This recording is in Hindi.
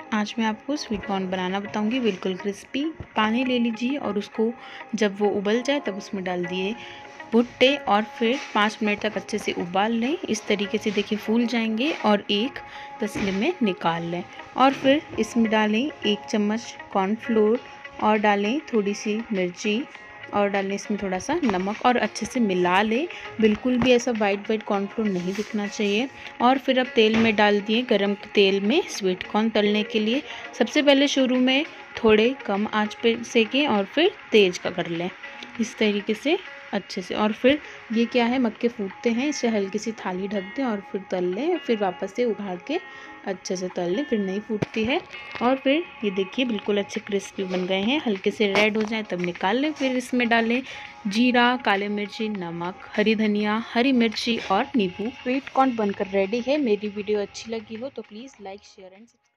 आज मैं आपको स्वीट कॉर्न बनाना बताऊंगी, बिल्कुल क्रिस्पी। पानी ले लीजिए और उसको जब वो उबल जाए तब उसमें डाल दिए भुट्टे और फिर 5 मिनट तक अच्छे से उबाल लें। इस तरीके से देखिए फूल जाएंगे और एक तसले में निकाल लें। और फिर इसमें डालें 1 चम्मच कॉर्नफ्लोर और डालें थोड़ी सी मिर्ची और डालें इसमें थोड़ा सा नमक और अच्छे से मिला लें। बिल्कुल भी ऐसा वाइट वाइट कॉर्नफ्लोर नहीं दिखना चाहिए। और फिर अब तेल में डाल दिए, गरम तेल में स्वीट कॉर्न तलने के लिए। सबसे पहले शुरू में थोड़े कम आंच पे सेकें और फिर तेज का कर लें इस तरीके से अच्छे से। और फिर ये क्या है, मक्के फूटते हैं, इसे हल्की सी थाली ढक दें और फिर तल लें। फिर वापस से उभार के अच्छे से तल लें, फिर नहीं फूटती है। और फिर ये देखिए बिल्कुल अच्छे क्रिस्पी बन गए हैं। हल्के से रेड हो जाए तब निकाल लें। फिर इसमें डालें जीरा, काले मिर्ची, नमक, हरी धनिया, हरी मिर्ची और नींबू। स्वीट कॉर्न बनकर रेडी है। मेरी वीडियो अच्छी लगी हो तो प्लीज़ लाइक, शेयर एंड